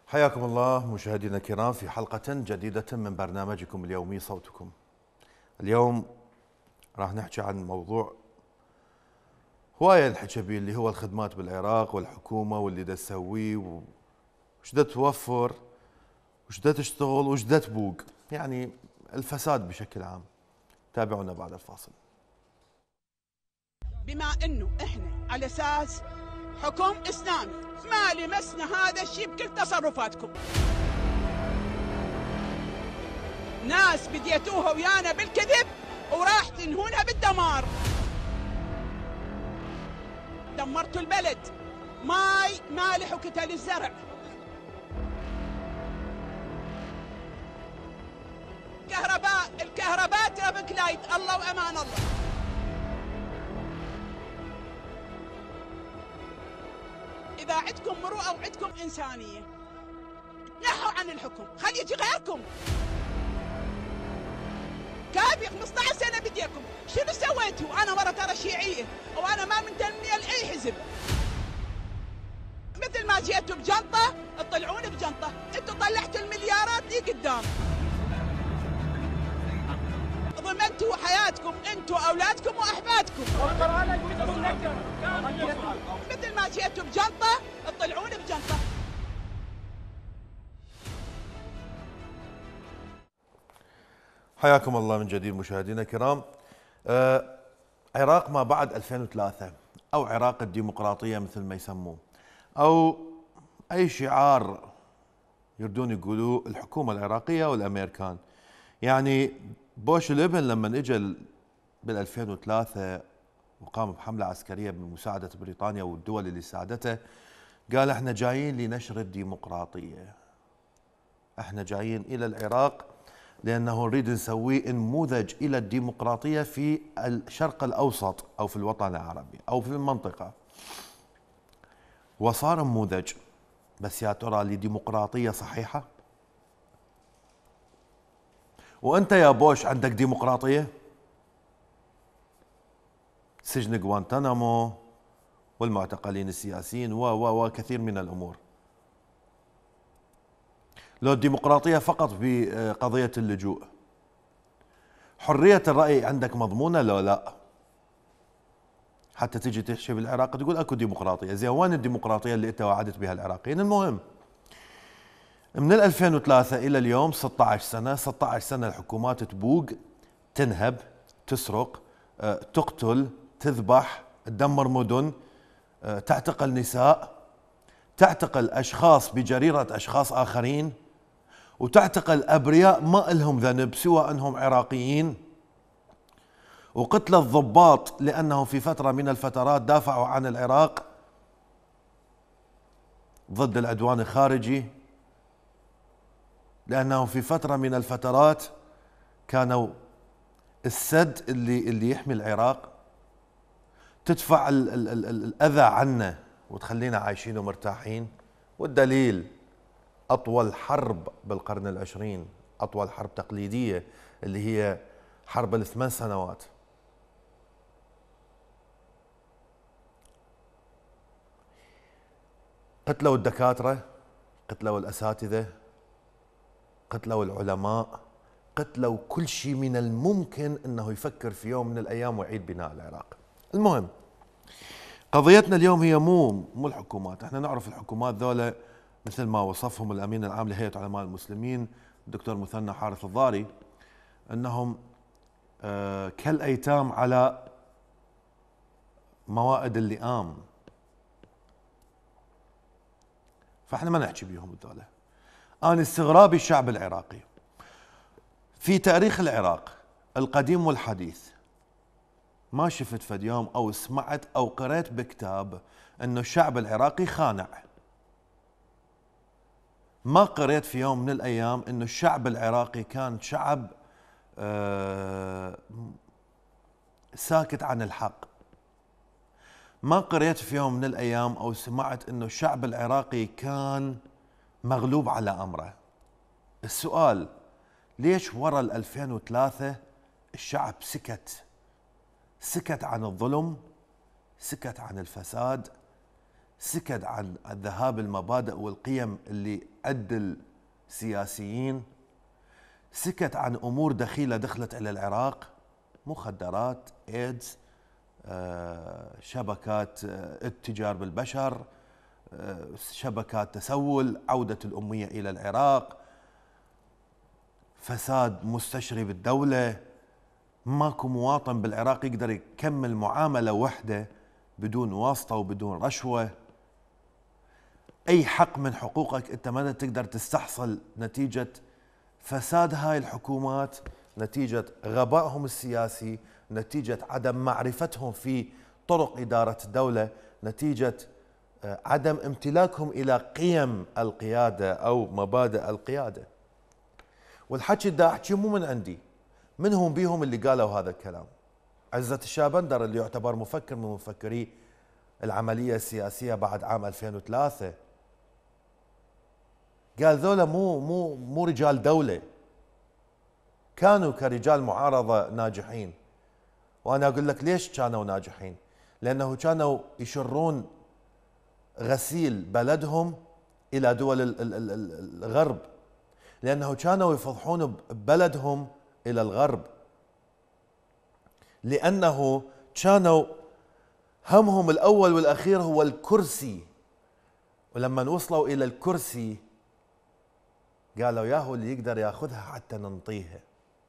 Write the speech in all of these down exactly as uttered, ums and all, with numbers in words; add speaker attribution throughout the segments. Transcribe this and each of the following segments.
Speaker 1: حياكم الله مشاهدينا الكرام في حلقة جديدة من برنامجكم اليومي صوتكم. اليوم راح نحكي عن موضوع هواية نحكي به، اللي هو الخدمات بالعراق والحكومة واللي دا تسويه وش دا توفر وش دا تشتغل وش دا تبوق، يعني الفساد بشكل عام. تابعونا بعد الفاصل.
Speaker 2: بما انه احنا على اساس حكم اسلامي ما لمسنا هذا الشيء بكل تصرفاتكم. ناس بديتوها ويانا بالكذب وراح تنهونها بالدمار. دمرتوا البلد، ماي مالح وكتل الزرع. كهرباء الكهرباء ترابك لايت، الله وامان الله. إذا عندكم مروءة وعندكم إنسانية نحوا عن الحكم، خلي يجي غيركم. كافي خمسة عشر سنة بديكم، شنو سويتوا؟ أنا مرة ترى شيعية وأنا ما منتمية لأي حزب. مثل ما جيتوا بجنطة تطلعون بجنطة، أنتوا طلعتوا المليارات دي قدام. ضمنتوا حياتكم أنتوا أولادكم وأحفادكم. مثل ما جيتوا بجنطة تطلعون بجنطة.
Speaker 1: حياكم الله من جديد مشاهدينا الكرام. آه عراق ما بعد ألفين وثلاثة أو عراق الديمقراطية مثل ما يسموه، أو أي شعار يردون يقولوا الحكومة العراقية والأمريكان. يعني بوش الابن لما اجى بال ألفين وثلاثة وقام بحملة عسكرية بمساعدة بريطانيا والدول اللي ساعدته، قال احنا جايين لنشر الديمقراطية، احنا جايين إلى العراق لأنه نريد نسوي نموذج إلى الديمقراطية في الشرق الأوسط أو في الوطن العربي أو في المنطقة. وصار نموذج، بس يا ترى لديمقراطية صحيحة؟ وأنت يا بوش عندك ديمقراطية؟ سجن غوانتنامو والمعتقلين السياسيين و و وكثير من الأمور. لو الديمقراطية فقط بقضية اللجوء، حرية الرأي عندك مضمونة لو لا؟ حتى تجي تحكي بالعراق تقول اكو ديمقراطية، زين وين الديمقراطية اللي انت وعدت بها العراقيين؟ المهم من ألفين وثلاثة الى اليوم ستة عشر سنة، ستة عشر سنة الحكومات تبوق، تنهب، تسرق، تقتل، تذبح، تدمر مدن، تعتقل نساء، تعتقل اشخاص بجريرة اشخاص اخرين، وتعتقل ابرياء ما لهم ذنب سوى انهم عراقيين، وقتل الضباط لانهم في فترة من الفترات دافعوا عن العراق ضد العدوان الخارجي، لأنه في فترة من الفترات كانوا السد اللي اللي يحمي العراق تدفع ال ال ال ال الأذى عنا وتخلينا عايشين ومرتاحين. والدليل أطول حرب بالقرن العشرين، أطول حرب تقليدية اللي هي حرب الثمان سنوات، قتلوا الدكاترة، قتلوا الأساتذة، قتلوا العلماء، قتلوا كل شيء من الممكن انه يفكر في يوم من الايام ويعيد بناء العراق. المهم قضيتنا اليوم هي مو مو الحكومات، احنا نعرف الحكومات ذولا مثل ما وصفهم الامين العام لهيئة علماء المسلمين الدكتور مثنى حارث الضاري انهم آه كالايتام على موائد اللئام، فاحنا ما نحكي بيهم ذولا. أنا استغرابي الشعب العراقي في تاريخ العراق القديم والحديث ما شفت فد يوم أو سمعت أو قرأت بكتاب أنه الشعب العراقي خانع. ما قرأت في يوم من الأيام أنه الشعب العراقي كان شعب آه ساكت عن الحق. ما قرأت في يوم من الأيام أو سمعت أنه الشعب العراقي كان مغلوب على أمره. السؤال ليش ورا الألفين وثلاثة الشعب سكت؟ سكت عن الظلم، سكت عن الفساد، سكت عن الذهاب المبادئ والقيم اللي عدة سياسيين سكت عن أمور دخيلة دخلت إلى العراق، مخدرات، إيدز، شبكات اتجار بالبشر، شبكات تسول، عودة الأمية إلى العراق، فساد مستشري بالدولة. ماكو مواطن بالعراق يقدر يكمل معاملة وحدة بدون واسطة وبدون رشوة. أي حق من حقوقك أنت ما تقدر تستحصل نتيجة فساد هاي الحكومات، نتيجة غبائهم السياسي، نتيجة عدم معرفتهم في طرق إدارة الدولة، نتيجة عدم امتلاكهم إلى قيم القيادة أو مبادئ القيادة. والحكي دا أحكي مو من عندي، من هم بيهم اللي قالوا هذا الكلام؟ عزت الشابندر اللي يعتبر مفكر من مفكري العملية السياسية بعد عام ألفين وثلاثة، قال ذولا مو مو مو رجال دولة، كانوا كرجال معارضة ناجحين. وأنا أقول لك ليش كانوا ناجحين؟ لأنه كانوا يشرون غسيل بلدهم إلى دول الغرب، لأنه كانوا يفضحون بلدهم إلى الغرب، لأنه كانوا همهم الأول والأخير هو الكرسي. ولما وصلوا إلى الكرسي قالوا ياهو اللي يقدر ياخذها حتى ننطيها.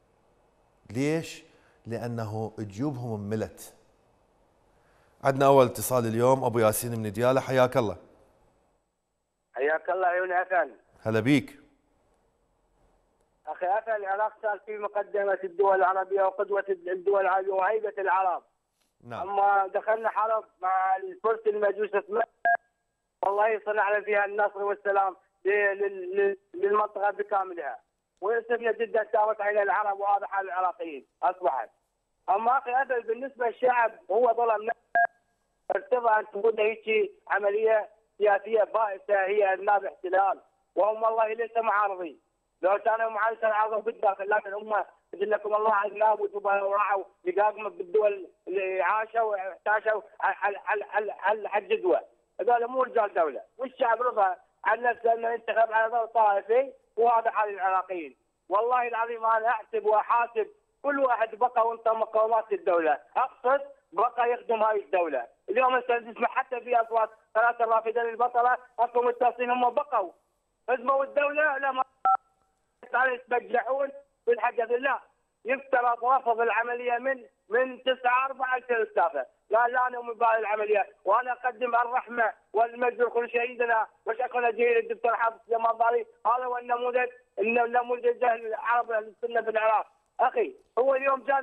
Speaker 1: ليش؟ لأنه جيوبهم ملت. عندنا أول اتصال اليوم، أبو ياسين من ديالى، حياك الله.
Speaker 3: حياك الله عيون حسن.
Speaker 1: هلا بيك.
Speaker 3: أخي حسن، العراق صار في مقدمة الدول العربية وقدوة الدول العربية وهيبة العرب.
Speaker 1: نعم.
Speaker 3: أما دخلنا حرب مع الفرس المجوس، والله صنعنا فيها النصر والسلام للمنطقة بكاملها، ويصفنا جدا ساوت على العرب، وهذا حال العراقيين أصبحت. أما أخي أدل بالنسبة للشعب هو ظلم، ارتضى أن تكون هيك عملية سياسية بائسة هي أذناب احتلال، وهم والله ليس معارضين. لو كانوا معارضين عارضوا بالداخل، لكن هم يقول لكم الله أذناب وراحوا دقاقمة بالدول اللي عاشوا واحتاشوا على على على الجدوى. هذول مو رجال دولة، والشعب رضى عن نفسه انه ينتخب على ضوء طائفي، وهذا حال العراقيين. والله العظيم انا احسب واحاسب كل واحد بقى وانتم مقاومات الدوله، اقصد بقى يخدم هاي الدوله. اليوم نسمع حتى في اصوات ثلاثه الرافدين البطله اكو متصلين هم بقوا خدموا الدوله، لما يتبجحون بالحدث. لا، يفترض رفض العمليه من من تسعة أربعة ألفين وثلاثة. لا لا انا مبالي العمليه، وانا اقدم الرحمه والمجد لكل شهيدنا وشكرنا جزيلا الدكتور حافظ سليمان ضاري. هذا هو النموذج النموذج العرب السنه في العراق. اخي هو اليوم كان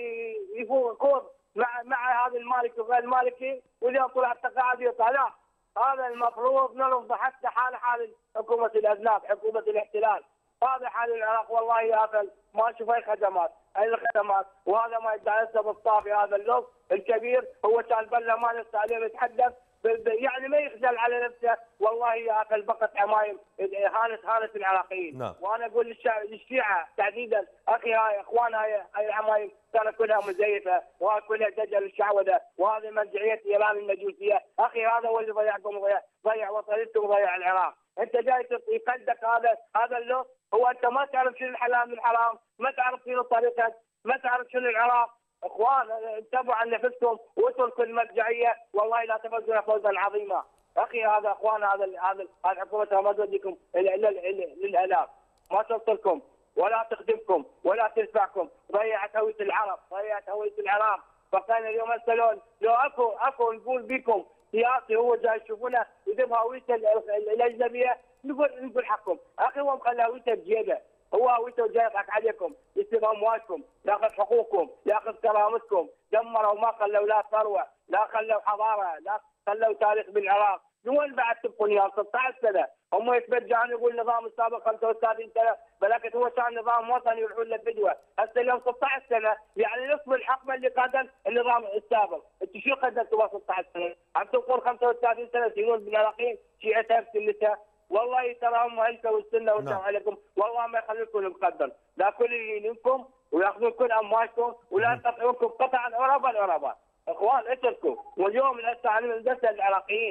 Speaker 3: يفوض مع مع هذا المالكي وغير المالكي، واليوم طلع التقاعد يطلع. لا، هذا المفروض نرفض حتى حال حال حكومه الاذناب، حكومه الاحتلال. هذا حال العراق. والله يا اخي ما اشوف اي خدمات، اي الخدمات، وهذا ما يدعي السبب الطافي. هذا اللص الكبير هو كان بلا ما نفسه عليه يتحدث، يعني ما يخجل على نفسه. والله يا اخي البقت عمايم هانت هانت العراقيين.
Speaker 1: نعم.
Speaker 3: وانا اقول للشعب للشيعه تحديدا، اخي هاي اخوان هاي هاي العمايم كانت كلها مزيفه، وهاي كلها دجل الشعوذه، وهذه مرجعيه ايران المجوسيه. اخي هذا هو اللي ضيعكم، وضيع ضيع وطنيتكم وضيع العراق. انت جاي يقلدك هذا هذا اللص. هو انت ما تعرف شنو الحلال من الحرام، ما تعرف شنو طريقك، ما تعرف شنو العراق. اخوان انتبهوا عن نفسكم واتركوا المرجعيه، والله لا تفوزون فوزا عظيما. اخي هذا اخوان هذا هذا هذه حكومتها ما توديكم للالاف، ما توصلكم ولا تخدمكم ولا تنفعكم. ضيعت هويه العرب، ضيعت هويه العراق. فكان اليوم يسالون لو اكو اكو نقول بكم سياسي هو جاي يشوفونه يذهب هويته الاجنبيه، نقول نقول حقكم. اخي هو مخلي هويته بجيبه، هو هويته جاي يضحك عليكم، يسلب اموالكم، ياخذ حقوقكم، ياخذ كرامتكم. دمروا ما خلوا لا ثروه، لا خلوا حضاره، لا خلوا تاريخ بالعراق. وين بعد تبقون يا ستة عشر سنه؟ هم يتبجعون يقول النظام السابق خمسة وثلاثين سنه، ولكن هو كان نظام وطني يروحون للفدوه. هسه اليوم ستة عشر سنه، يعني نصف الحقبه اللي قدم النظام السابق. انتم شو قدمتوا ستة عشر سنه؟ عم تقول خمسة وثلاثين سنه يصيرون بالعراقيين شيعتها بسنتها. والله ترى هم هلكوا والسنه والسلام عليكم، والله ما يخليكم المقدم، لا كل يجينكم وياخذون كل اموالكم ولا يقطعونكم قطعا عربا عربا. اخوان اتركوا. واليوم هسه انا من العراقيين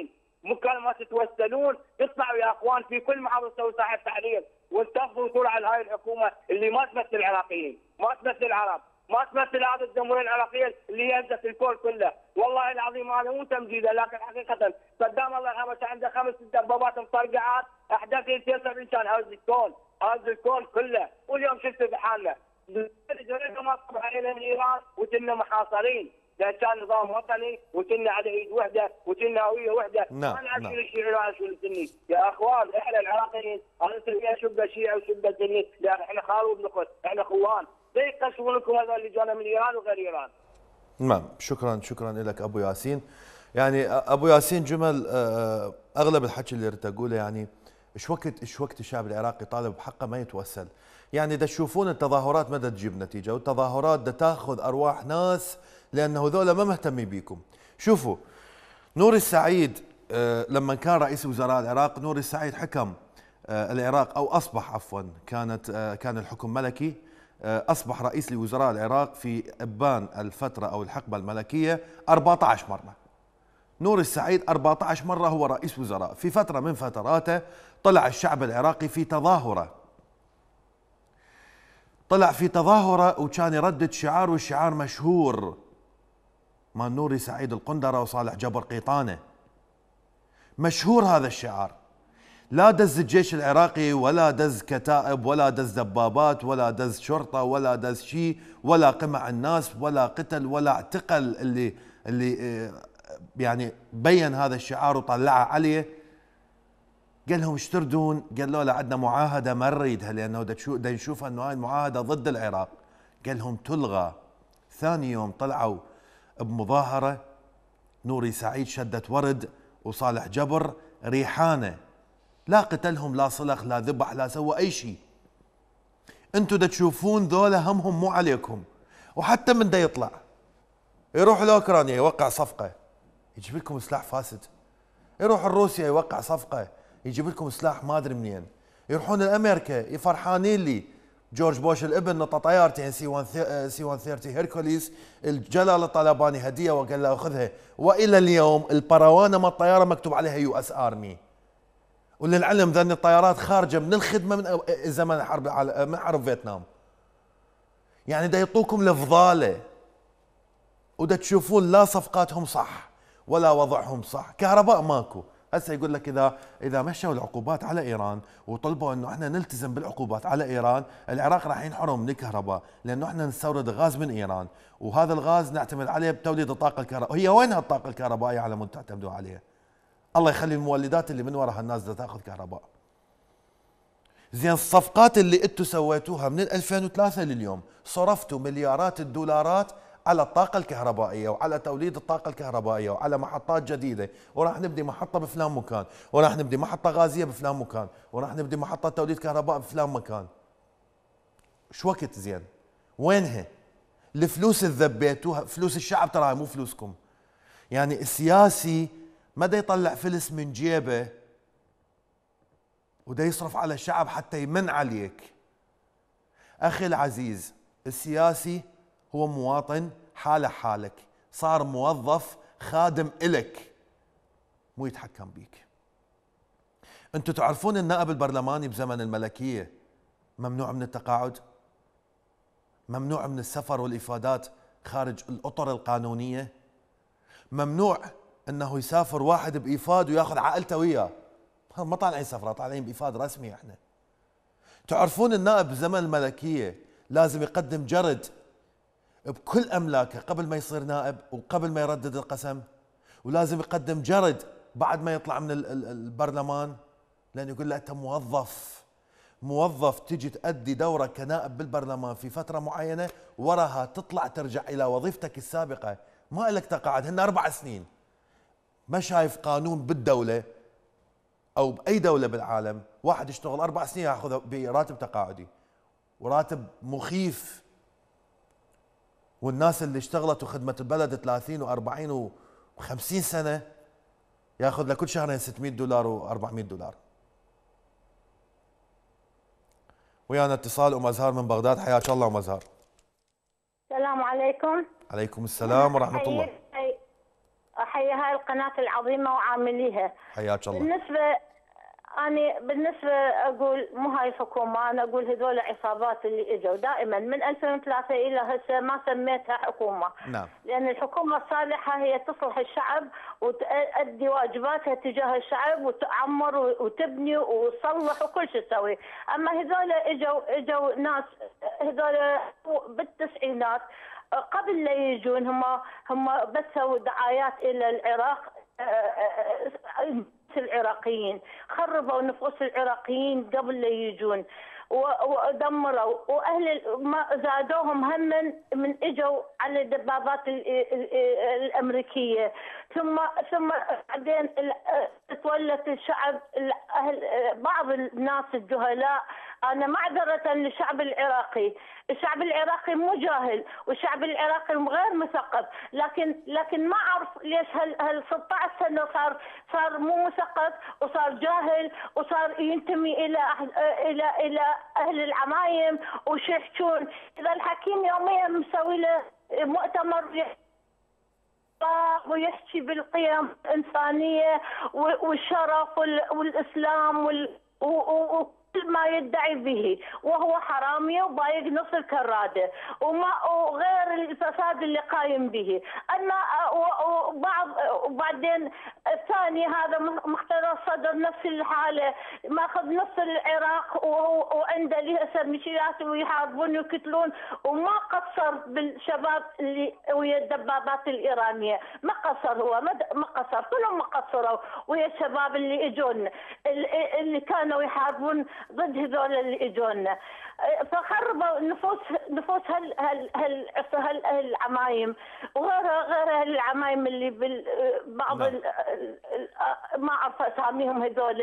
Speaker 3: مكان ما تتوسلون تطلعوا يا اخوان في كل محافظه تسوي ساحه تحرير وانتفضوا وتقولوا على هاي الحكومه اللي ما تمثل العراقيين، ما تمثل العرب، ما تمثل هذه الجمهوريه العراقيه اللي هزت الكون كله، والله العظيم هذا مو تمجيدا لكن حقيقه صدام الله يرحمه كان عنده خمس دبابات مطرقعات احداث ينتصر كان هز الكون، هز الكون كله، واليوم شفتوا بحالنا. ما صبح علينا من ايران وكنا محاصرين، لان كان نظام وطني وكنا على ايد وحده وكنا هويه وحده،
Speaker 1: نعم
Speaker 3: ما نعرف
Speaker 1: نعم.
Speaker 3: شنو الشيعي ولا شنو السني، يا اخوان احنا العراقيين انا فيها شبه شيعي وشبه سني، لا احنا خال وابن اخت، احنا اخوان، لا يقسمون لكم هذول اللي جانا من ايران وغير ايران.
Speaker 1: نعم شكرا شكرا لك ابو ياسين. يعني ابو ياسين جمل اغلب الحكي اللي اريد اقوله، يعني ايش وقت ايش وقت الشعب العراقي يطالب بحقه ما يتوسل. يعني دا تشوفون التظاهرات ما دا تجيب نتيجه، والتظاهرات دا تاخذ ارواح ناس لانه هذول ما مهتمين بيكم. شوفوا نور السعيد لما كان رئيس وزراء العراق، نور السعيد حكم العراق او اصبح عفوا كانت كان الحكم ملكي، اصبح رئيس لوزراء العراق في ابان الفتره او الحقبه الملكيه أربعة عشر مره. نور السعيد أربعة عشر مره هو رئيس وزراء. في فتره من فتراته طلع الشعب العراقي في تظاهره، طلع في تظاهره وكان يردد شعار، والشعار مشهور مال نوري سعيد القندره وصالح جبر قيطانه، مشهور هذا الشعار. لا دز الجيش العراقي ولا دز كتائب ولا دز دبابات ولا دز شرطه ولا دز شيء ولا قمع الناس ولا قتل ولا اعتقل اللي اللي يعني بين هذا الشعار وطلعه عليه. قال لهم ايش تردون؟ قال له لا عندنا معاهده ما نريدها لانه دا نشوف انه هاي المعاهده ضد العراق. قال لهم تلغى. ثاني يوم طلعوا بمظاهره، نوري سعيد شدت ورد وصالح جبر ريحانه، لا قتلهم لا صلخ لا ذبح لا سوى اي شيء. انتم دا تشوفون ذولا همهم مو عليكم. وحتى من دا يطلع يروح لاوكرانيا يوقع صفقه يجيب لكم سلاح فاسد، يروح روسيا يوقع صفقه يجيب لكم سلاح ما ادري منين، يروحون لامريكا يفرحانين لي جورج بوش الابن نطى طيارتين سي مئة وثلاثين هيركوليس، الجلال الطلباني هديه وقال له اخذها، والى اليوم البروانه مال الطياره مكتوب عليها يو اس ارمي. وللعلم ذن الطيارات خارجه من الخدمه من زمن الحرب من حرب فيتنام. يعني دا يعطوكم الفضاله ودا تشوفون لا صفقاتهم صح ولا وضعهم صح. كهرباء ماكو. هسه يقول لك اذا اذا مشوا العقوبات على ايران وطلبوا انه احنا نلتزم بالعقوبات على ايران، العراق راح ينحرم من الكهرباء لانه احنا نستورد غاز من ايران، وهذا الغاز نعتمد عليه بتوليد الطاقه الكهربائيه. هي وين هالطاقه الكهربائيه على مود تعتمدوا عليها؟ الله يخلي المولدات اللي من وراها الناس بدها تاخذ كهرباء. زين الصفقات اللي انتم سويتوها من ألفين وثلاثة لليوم، صرفتوا مليارات الدولارات على الطاقة الكهربائية وعلى توليد الطاقة الكهربائية وعلى محطات جديدة، وراح نبدي محطة بفلان مكان، وراح نبدي محطة غازية بفلان مكان، وراح نبدي محطة توليد كهرباء بفلان مكان. شو وقت زين؟ وينها؟ الفلوس اللي ذبيتوها فلوس الشعب، ترى مو فلوسكم. يعني السياسي ما دا يطلع فلس من جيبه ودا يصرف على الشعب حتى يمن عليك. أخي العزيز، السياسي هو مواطن حاله حالك، صار موظف خادم إلك مو يتحكم بيك. انتم تعرفون النائب البرلماني بزمن الملكية ممنوع من التقاعد، ممنوع من السفر والإفادات خارج الأطر القانونية، ممنوع انه يسافر واحد بإفاد وياخذ عائلته وياه. ما طالعين سفرة، طالعين بإفاد رسمي. احنا تعرفون النائب بزمن الملكية لازم يقدم جرد بكل أملاكه قبل ما يصير نائب وقبل ما يردد القسم، ولازم يقدم جرد بعد ما يطلع من البرلمان، لأن يقول له أنت موظف، موظف تجي تأدي دورة كنائب بالبرلمان في فترة معينة، وراها تطلع ترجع إلى وظيفتك السابقة، ما لك تقاعد. هن أربع سنين. ما شايف قانون بالدولة أو بأي دولة بالعالم واحد يشتغل أربع سنين يأخذ براتب تقاعدي، وراتب مخيف. والناس اللي اشتغلت وخدمة البلد ثلاثين وأربعين وخمسين سنة ياخذ لكل شهرين ستمئة دولار وأربعمئة دولار. ويانا اتصال أم أزهار من بغداد. حياك الله أم أزهار.
Speaker 4: السلام عليكم.
Speaker 1: عليكم السلام ورحمة الله.
Speaker 4: وتحية هاي القناة العظيمة وعامليها.
Speaker 1: حياك الله.
Speaker 4: بالنسبة أنا بالنسبة أقول مو هاي الحكومة، أنا أقول هذول عصابات اللي إجوا دائما من ألفين وثلاثة إلى هسه ما سميتها حكومة.
Speaker 1: نعم.
Speaker 4: لأن الحكومة الصالحة هي تصلح الشعب وتؤدي واجباتها تجاه الشعب وتعمر وتبني وتصلح وكل شيء تسوي. أما هذول إجوا إجوا ناس هذول بالتسعينات قبل لا يجون هم هم بثوا دعايات إلى العراق، العراقيين خربوا نفوس العراقيين قبل لا يجون ودمروا، واهل ما زادوهم هم من اجوا على الدبابات الامريكيه، ثم ثم بعدين تولت الشعب اهل بعض الناس الجهلاء. انا معذره للشعب العراقي، الشعب العراقي مو جاهل والشعب العراقي غير مثقف، لكن لكن ما اعرف ليش هال هال ستة عشر سنه صار صار مو مثقف وصار جاهل وصار ينتمي الى الى الى اهل العمايم وش يحجون. اذا الحكيم يوميا مسوي له مؤتمر ويحكي بالقيم الانسانيه والشرف والاسلام وال ما يدعي به، وهو حرامي وبايق نص الكراده وما وغير الفساد اللي قايم به. اما وبعض وبعدين الثاني هذا مختار الصدر نفس الحاله، ماخذ نص العراق وعنده له ميليشيات ويحاربون ويقتلون، وما قصر بالشباب اللي ويا الدبابات الايرانيه، ما قصر هو ما قصر، كلهم ما قصروا ويا الشباب اللي اجونا اللي كانوا يحاربون ضد هذول اللي اجونا، فخربوا نفوس نفوس هال هال هال العمايم وغيرها غيرها العمايم اللي بعض ما اعرف اساميهم هذول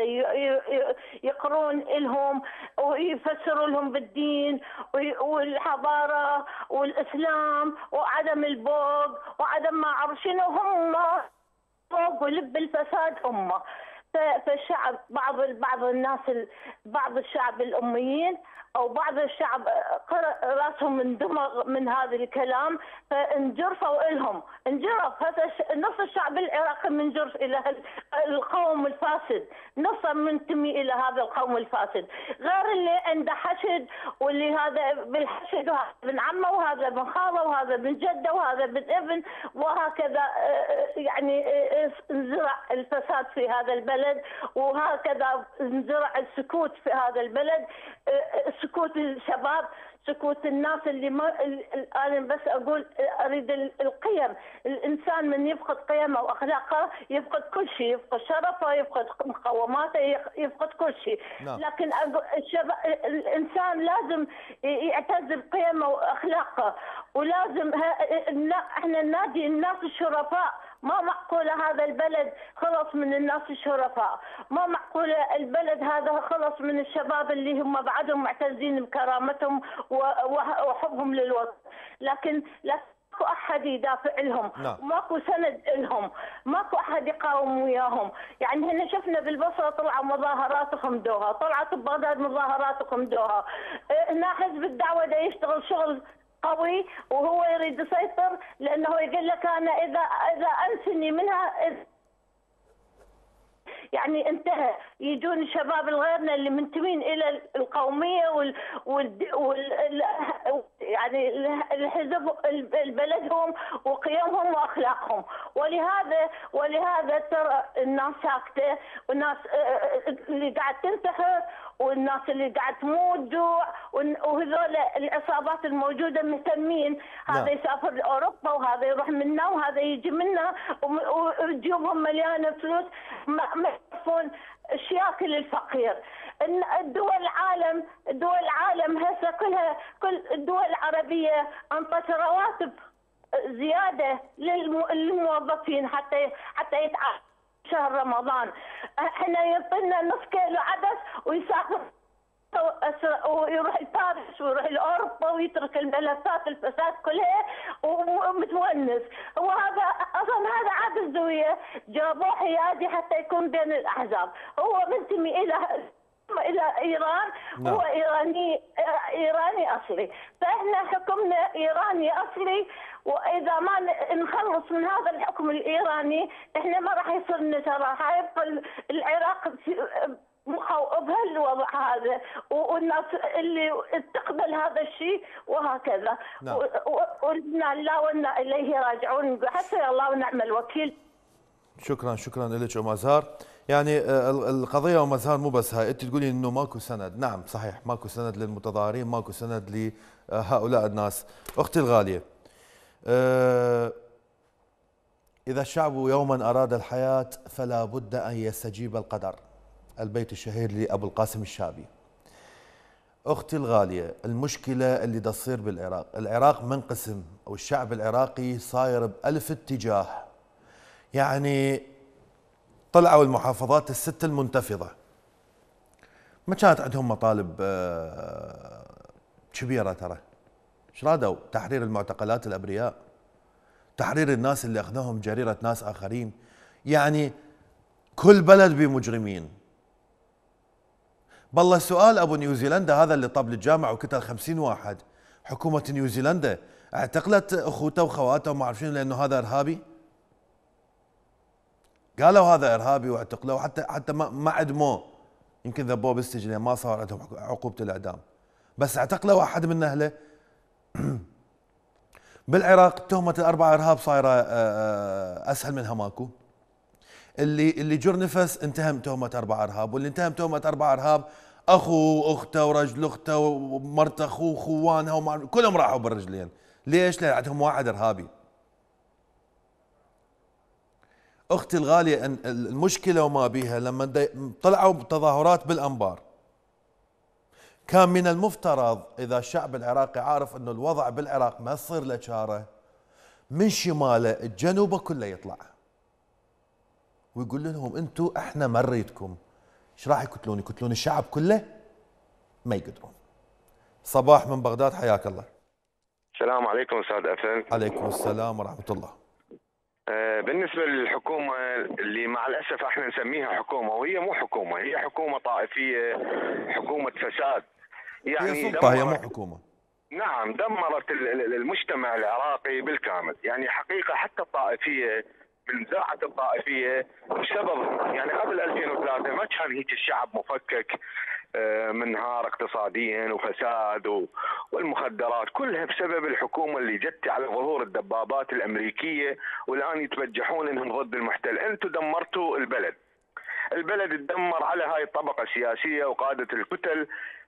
Speaker 4: يقرون لهم ويفسروا لهم بالدين والحضاره والاسلام وعدم البوق وعدم ما اعرف شنو، هم فوق ولب الفساد هم. فالشعب بعض بعض الناس بعض الشعب الاميين او بعض الشعب قرأ راسهم من دمغ من هذا الكلام، فانجرفوا لهم انجرف هذا نص الشعب العراقي منجرف الى القوم الفاسد، نص منتمي الى هذا القوم الفاسد، غير اللي عنده حشد واللي هذا بالحشد وهذا ابن عمه وهذا ابن خاله وهذا ابن جده وهذا ابن ابن، وهكذا يعني انزرع الفساد في هذا البلد، وهكذا انزرع السكوت في هذا البلد، سكوت الشباب، سكوت الناس اللي ما انا بس اقول اريد القيم. الانسان من يفقد قيمه واخلاقه يفقد كل شيء، يفقد شرفه، يفقد مقوماته، يفقد كل شيء. نعم. لكن الشباب الانسان لازم يعتز بقيمه واخلاقه، ولازم احنا ننادي الناس الشرفاء. ما معقولة هذا البلد خلص من الناس الشرفاء، ما معقولة البلد هذا خلص من الشباب اللي هم بعدهم معتزين بكرامتهم وحبهم للوطن، لكن لا ماكو احد يدافع لهم، ماكو سند لهم، ماكو احد يقاوم وياهم. يعني هنا شفنا بالبصره طلعوا مظاهرات وخمدوها، طلعت ببغداد مظاهرات وخمدوها، هنا حزب الدعوه دا يشتغل شغل قوي وهو يريد يسيطر، لانه يقول لك انا اذا اذا انسني منها يعني انتهى. يجون الشباب الغيرنا اللي منتمين الى القوميه وال, وال... وال... يعني الحزب بلدهم وقيمهم واخلاقهم، ولهذا ولهذا ترى الناس ساكته، والناس اللي قاعد تنتحر والناس اللي قاعد تموت جوع، وهذول العصابات الموجوده مهتمين، هذا يسافر لاوروبا وهذا يروح منا وهذا يجي منا وجيوبهم مليانه فلوس، ما يعرفون شياكل الفقير. الدول العالم دول العالم هسه كلها كل الدول العربيه انطت رواتب زياده للموظفين حتى حتى يتعاملوا شهر رمضان. احنا يعطينا نص كيلو عدس ويسافر ويروح لباريس ويروح لاوروبا ويترك الملفات الفساد كلها ومتونس، وهذا اصلا هذا عاد الزويه جابوه حيادي حتى يكون بين الاحزاب، هو منتمي الى الى ايران
Speaker 1: نعم.
Speaker 4: هو ايراني ايراني اصلي، فاحنا حكمنا ايراني اصلي، واذا ما نخلص من هذا الحكم الايراني احنا ما راح يصير لنا ترى، حيبقى العراق بهالوضع هذا، والناس اللي تقبل هذا الشيء وهكذا.
Speaker 1: نعم.
Speaker 4: وإنا لله وإنا إليه راجعون، حسبي الله ونعم الوكيل.
Speaker 1: شكرا شكرا لك ام ازهار. يعني القضيه ام ازهار مو بس هاي، انت تقولي انه ماكو سند، نعم صحيح ماكو سند للمتظاهرين، ماكو سند لهؤلاء الناس. اختي الغاليه، اذا الشعب يوما اراد الحياه فلا بد ان يستجيب القدر، البيت الشهير لابو القاسم الشابي. اختي الغاليه، المشكله اللي دا تصير بالعراق، العراق منقسم، او الشعب العراقي صاير بألف اتجاه. يعني طلعوا المحافظات الست المنتفضة ما كانت عندهم مطالب كبيرة ترى. ايش رادوا؟ تحرير المعتقلات الأبرياء، تحرير الناس اللي أخذوهم جريرة ناس آخرين. يعني كل بلد بمجرمين. بالله السؤال أبو نيوزيلندا هذا اللي طب للجامعة وقتل خمسين واحد، حكومة نيوزيلندا اعتقلت أخوته وخواته وما أعرف شنو لأنه هذا إرهابي؟ قالوا هذا ارهابي واعتقلوه، حتى حتى ما ما عدموه، يمكن ذبوه بالسجن ما صار عندهم عقوبه الاعدام، بس اعتقلوا واحد من اهله. بالعراق تهمه الاربعه ارهاب صايره اسهل منها ماكو. اللي اللي جر نفس انتهم تهمه اربعه ارهاب، واللي انتهم تهمه اربعه ارهاب اخو واخته ورجل اخته ومرت اخوه وخوانها كلهم راحوا بالرجلين. ليش؟ لان عندهم واحد ارهابي. اختي الغاليه، المشكله وما بيها لما طلعوا تظاهرات بالانبار، كان من المفترض اذا الشعب العراقي عارف انه الوضع بالعراق ما يصير له چاره، من شماله الجنوبه كله يطلع ويقول لهم انتم احنا ما نريدكم. ايش راح يقتلون؟ يقتلون الشعب كله؟ ما يقدرون. صباح من بغداد، حياك الله.
Speaker 5: السلام عليكم استاذ أفل.
Speaker 1: عليكم السلام ورحمه الله.
Speaker 5: بالنسبة للحكومة اللي مع الأسف احنا نسميها حكومة وهي مو حكومة، هي حكومة طائفية، حكومة فساد.
Speaker 1: يعني هي سلطة، هي مو حكومة.
Speaker 5: نعم، دمرت المجتمع العراقي بالكامل. يعني حقيقة حتى الطائفية من زرعة الطائفية بسبب يعني قبل ألفين وثلاثة ما كان هيك الشعب مفكك، منهار اقتصاديا وفساد والمخدرات، كلها بسبب الحكومه اللي جت على ظهور الدبابات الامريكيه، والان يتبجحون انهم ضد المحتل. انتم دمرتوا البلد. البلد تدمر على هاي الطبقه السياسيه وقاده الكتل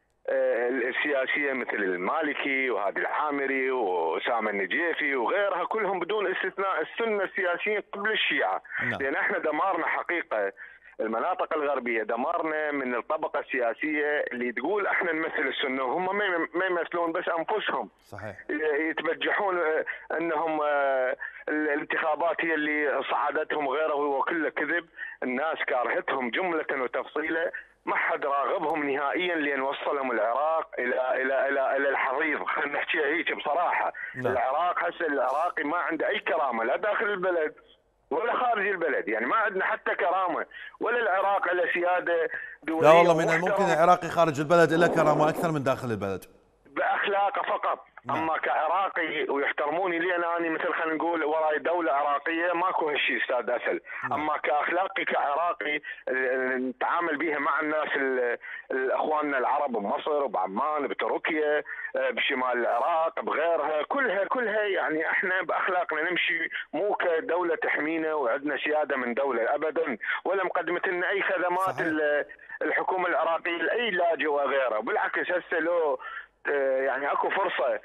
Speaker 5: السياسيه مثل المالكي وهادي العامري واسامه النجيفي وغيرها، كلهم بدون استثناء السنه السياسيين قبل الشيعه. نعم. لان احنا دمرنا حقيقه المناطق الغربيه، دمرنا من الطبقه السياسيه اللي تقول احنا نمثل السنه، وهم ما يمثلون بس انفسهم.
Speaker 1: صحيح.
Speaker 5: يتبجحون انهم الانتخابات هي اللي صعدتهم وغيره، وهو كله كذب. الناس كارهتهم جمله وتفصيلا، ما حد راغبهم نهائيا لان وصلهم العراق الى الى الى الى الحضيض. خلينا نحكيها هيك بصراحه. لا. العراق هسه العراقي ما عنده اي كرامه لا داخل البلد ولا خارج البلد، يعني ما عندنا حتى كرامه، ولا العراق له سياده دوليه.
Speaker 1: لا والله من الممكن العراقي خارج البلد له كرامه اكثر من داخل البلد.
Speaker 5: باخلاقه فقط. نعم. اما كعراقي ويحترموني لي انا اني مثل خلينا نقول وراي دوله عراقيه ماكو هالشيء استاذ اسل. نعم. اما كاخلاقي كعراقي نتعامل بها مع الناس اخواننا العرب بمصر وبعمان بتركيا بشمال العراق بغيرها، كلها كلها يعني احنا باخلاقنا نمشي، مو كدوله تحمينا وعندنا سياده من دوله ابدا، ولا مقدمت لنا اي خدمات. صحيح. الحكومه العراقيه لاي لاجئ وغيره. بالعكس هسه لو يعني اكو فرصه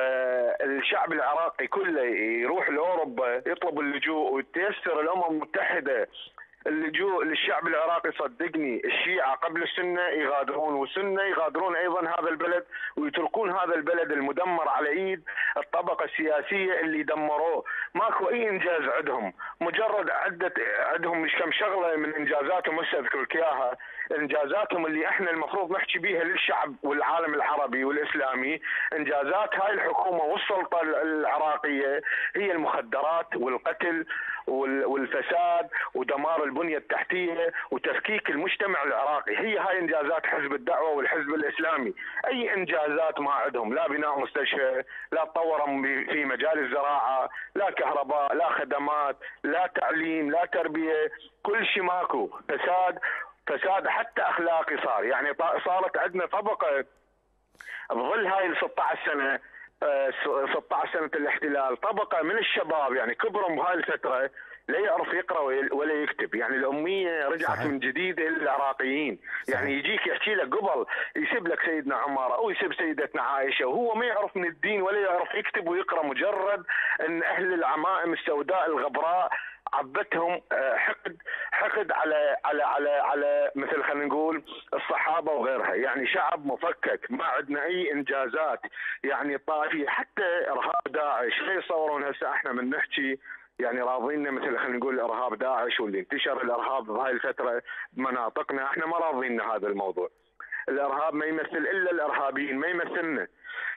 Speaker 5: الشعب العراقي كله يروح لاوروبا يطلب اللجوء وتيسر الامم المتحده اللجوء للشعب العراقي، صدقني الشيعة قبل السنة يغادرون، والسنة يغادرون أيضا هذا البلد ويتركون هذا البلد المدمر على إيد الطبقة السياسية اللي دمروه. ماكو أي إنجاز عندهم، مجرد عدة عندهم مش كم شغلة من إنجازاتهم هسه أذكر لك إياها. انجازاتهم اللي احنا المفروض نحكي بيها للشعب والعالم العربي والاسلامي، انجازات هاي الحكومه والسلطه العراقيه هي المخدرات والقتل والفساد ودمار البنيه التحتيه وتفكيك المجتمع العراقي، هي هاي انجازات حزب الدعوه والحزب الاسلامي. اي انجازات ما عندهم، لا بناء مستشفى، لا تطورهم في مجال الزراعه، لا كهرباء، لا خدمات، لا تعليم، لا تربيه، كل شيء ماكو. فساد فساد حتى اخلاقي صار، يعني صارت عندنا طبقه بظل هاي ال ستة عشر سنه ستة عشر سنه الاحتلال، طبقه من الشباب يعني كبروا بهاي الفتره لا يعرف يقرا ولا يكتب، يعني الاميه رجعت صحيح. من جديد للعراقيين، يعني يجيك يحكي لك قبل يسب لك سيدنا عمر او يسب سيدتنا عائشه وهو ما يعرف من الدين ولا يعرف يكتب ويقرا، مجرد ان اهل العمائم السوداء الغبراء عبتهم حقد حقد على على على على مثل خلينا نقول الصحابه وغيرها، يعني شعب مفكك ما عندنا اي انجازات يعني طائفيه، حتى ارهاب داعش لا يصورون هسه احنا من نحكي يعني راضينا مثل خلينا نقول ارهاب داعش واللي انتشر الارهاب بهاي الفتره بمناطقنا، احنا ما راضينا هذا الموضوع. الارهاب ما يمثل الا الارهابيين، ما يمثلنا.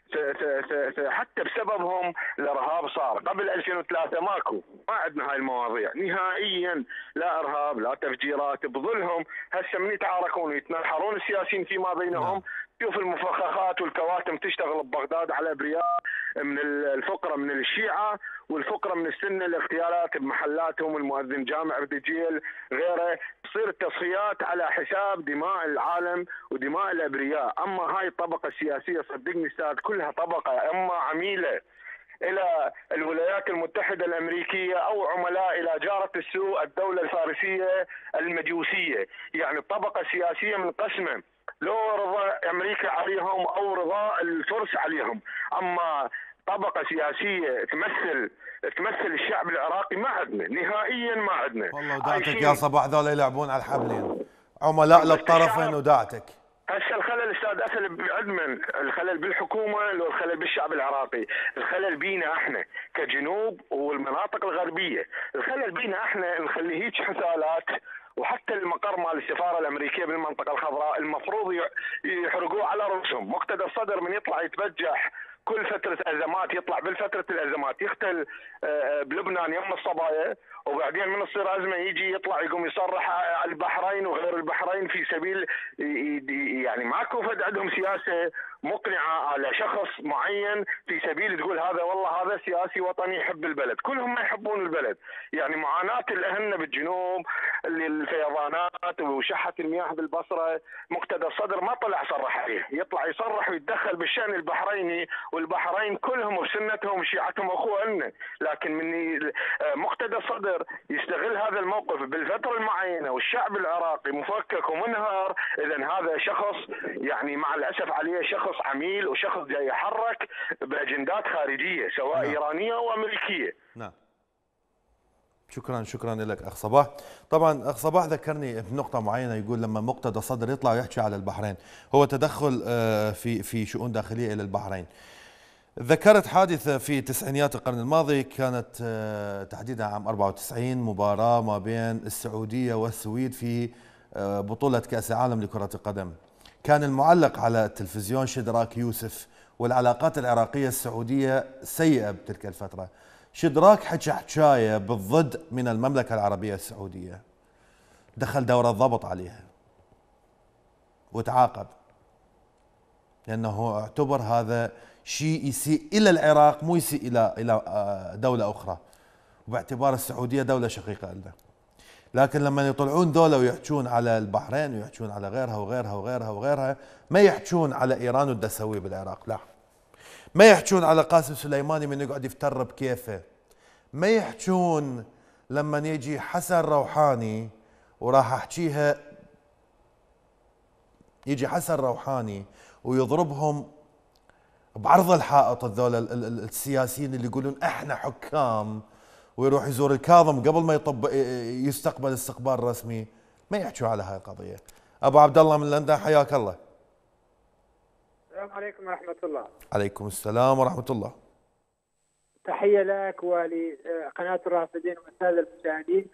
Speaker 5: حتى بسببهم الارهاب صار. قبل ألفين وثلاثة ماكو، ما عندنا هاي المواضيع نهائيا، لا ارهاب لا تفجيرات. بظلهم هسه من يتعاركون ويتنحرون السياسيين فيما بينهم، شوف المفخخات والكواتم تشتغل ببغداد على ابرياء من الفقره من الشيعه والفقره من السنه، الاغتيالات بمحلاتهم، المؤذن جامع بدجيل غيره، تصير التصفيات على حساب دماء العالم ودماء الابرياء. اما هاي الطبقه السياسيه صدقني استاذ كلها طبقه اما عميله الى الولايات المتحده الامريكيه او عملاء الى جاره السوء الدوله الفارسيه المجوسيه، يعني الطبقه السياسيه منقسمه، لو رضا امريكا عليهم او رضا الفرس عليهم. اما طبقه سياسيه تمثل تمثل الشعب العراقي ما عندنا نهائيا، ما عندنا.
Speaker 1: والله ودعتك يا صباح ذولا يلعبون على الحبلين، عملاء للطرفين ودعتك.
Speaker 5: هسه الخلل استاذ اسل عدمن، الخلل بالحكومه لو الخلل بالشعب العراقي، الخلل بينا احنا كجنوب والمناطق الغربيه، الخلل بينا احنا نخلي هيك حثالات، وحتى المقر مال السفاره الامريكيه بالمنطقه الخضراء المفروض يحرقوه على رؤوسهم. مقتدى الصدر من يطلع يتبجح كل فتره ازمات، يطلع بالفتره الازمات يختل بلبنان يم الصبايا، وبعدين من تصير ازمه يجي يطلع يقوم يصرح على البحرين وغير البحرين في سبيل يعني ماكو فد عندهم سياسه مقنعه على شخص معين في سبيل تقول هذا والله هذا سياسي وطني يحب البلد. كلهم ما يحبون البلد، يعني معاناه الاهلنا بالجنوب، الفيضانات وشحه المياه بالبصره، مقتدى الصدر ما طلع صرح عليه، يطلع يصرح ويتدخل بالشان البحريني، والبحرين كلهم بسنتهم وشيعتهم اخوه لنا، لكن من مقتدى الصدر يستغل هذا الموقف بالفتره المعينه والشعب العراقي مفكك ومنهار، اذا هذا شخص يعني مع الاسف عليه شخص عميل وشخص جاي يحرك باجندات خارجيه سواء نعم. ايرانيه او امريكيه.
Speaker 1: نعم. شكرا شكرا لك اخ صباح. طبعا اخ صباح ذكرني بنقطه معينه، يقول لما مقتدى صدر يطلع ويحكي على البحرين هو تدخل في في شؤون داخليه الى البحرين. ذكرت حادثه في تسعينيات القرن الماضي، كانت تحديدا عام أربعة وتسعين، مباراه ما بين السعوديه والسويد في بطوله كاس العالم لكره القدم. كان المعلق على التلفزيون شدراك يوسف، والعلاقات العراقيه السعوديه سيئه بتلك الفتره. شدراك حكى حكايه بالضد من المملكه العربيه السعوديه، دخل دوره الضبط عليها وتعاقب، لانه اعتبر هذا شيء يسيء الى العراق مو يسيء الى الى دوله اخرى، وباعتبار السعوديه دوله شقيقه لنا. لكن لما يطلعون ذولا ويحجون على البحرين ويحجون على غيرها وغيرها وغيرها وغيرها، ما يحجون على ايران والدسوي بالعراق، لا. ما يحجون على قاسم سليماني من يقعد يفتر بكيفه. ما يحجون لما يجي حسن روحاني، وراح احكيها، يجي حسن روحاني ويضربهم بعرض الحائط الذولا السياسيين اللي يقولون احنا حكام، ويروح يزور الكاظم قبل ما يطب يستقبل استقبال رسمي. ما يحكوا على هاي القضيه. ابو عبد الله من لندن، حياك الله.
Speaker 6: السلام عليكم ورحمه الله.
Speaker 1: عليكم السلام ورحمه الله.
Speaker 6: تحيه لك ولقناه الرافدين والساده المشاهدين،